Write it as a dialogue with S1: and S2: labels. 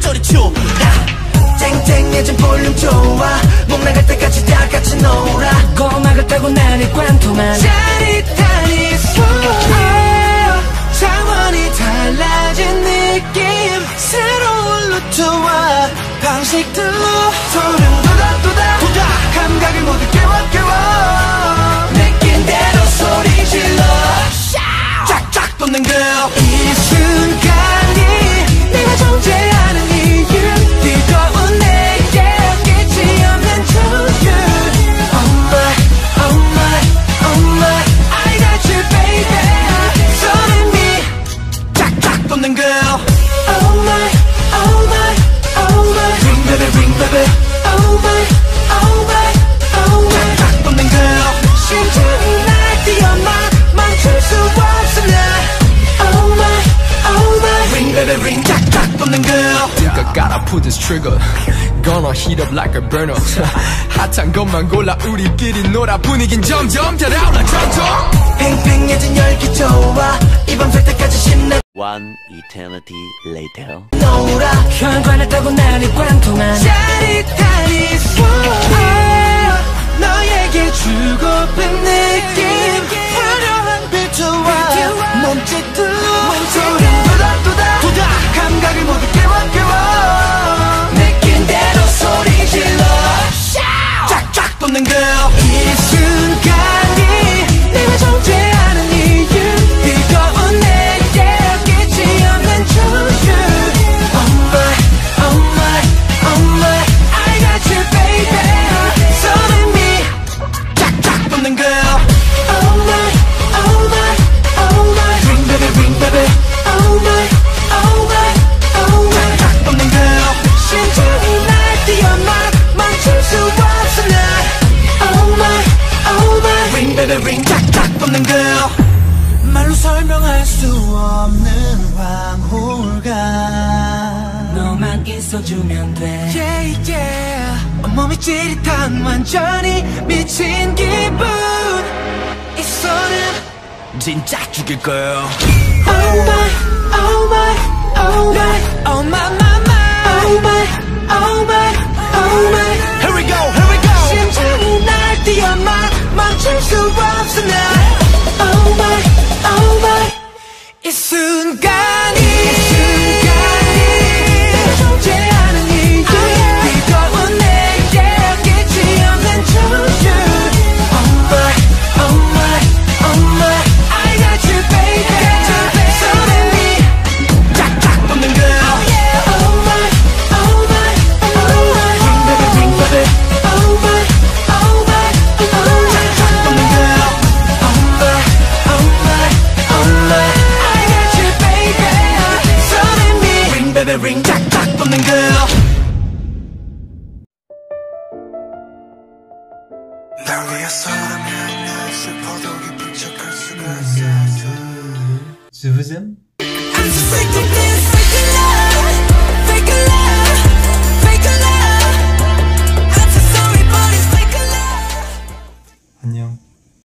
S1: 소리쳐 쨍쨍해진 볼륨 좋아 목 나갈 때까지 다 같이 놀아 고막을 타고 나를 관통한 짜릿한 소리 차원이 달라진 느낌 새로운 루트와 방식들로 소름 돋아 감각을 모두 깨워 느낀 대로 소리 질러 쫙쫙 돋는 girl 이 순간이 내가 존재하는 이유 뜨거운 내게 끝이 없는 조율 Oh my, oh my, oh my I got you baby 손에 쫙쫙 돋는 girl Oh my, oh my, oh my ring baby Oh my, oh my, oh my 쫙쫙 돋는 girl 심장이 날 뛰어만 멈출 수 없어 나 Oh my, oh my ring baby ring 쫙쫙 돋는 girl
S2: Think I gotta pull this trigger Gonna heat up like a burner 핫한 것만 골라 우리끼리 놀아 분위긴 점점 달아올라 점점
S1: 팽팽해진 열기 좋아 이 밤 살 때까지 신나
S3: One eternity later
S1: 놀아 혈관을 타고 나를 관통한 짜릿한 이 소리 너에게 주고픈 느낌 화려한 비트와 몸짓들로 소름 돋아 감각을 모두 깨워 느낀 대로 소리 질러 쫙쫙 돋는 girl 이 순간이 내가 존재하는 이유 뜨거운 내게 끝이 없는 조율 Oh my, oh my, oh my I got you baby 손에 쫙쫙 돋는 girl Oh my, oh my, oh my ring baby Oh my, oh my, oh my 쫙쫙 돋는 girl 심장이 날 뛰어만 멈출 수 없어 나 Oh my, oh my ring baby ring 쫙쫙 돋는 girl 말로 설명할 수 없는 황홀감 너만 있어주면 돼 Yeah yeah 온몸이 찌릿한 완전히 미친 기분 이 소름
S2: 진짜 죽일 girl
S1: Oh my, oh my, oh my Oh my, my, my Oh my, oh my, oh my
S2: Here we go
S1: 심장이 날 뛰어만 멈출 수 없어 나 Oh my, oh my 이 순간이 내가 존재하는 이유 뜨거운 내게 끝이 없는 조율 Oh my, oh my, oh my I got you baby 손에 쫙쫙 돋는 girl Oh my, oh my, oh my ring baby Oh my, oh my, oh my 쫙쫙 돋는 girl Oh my, oh my, oh my I got you baby 손에 ring baby ring 쫙쫙 돋는 girl
S4: 날 위해서라면 날 슬퍼도 기쁜 척할 수가 있어
S5: Je vous aime.
S1: I'm so sick of this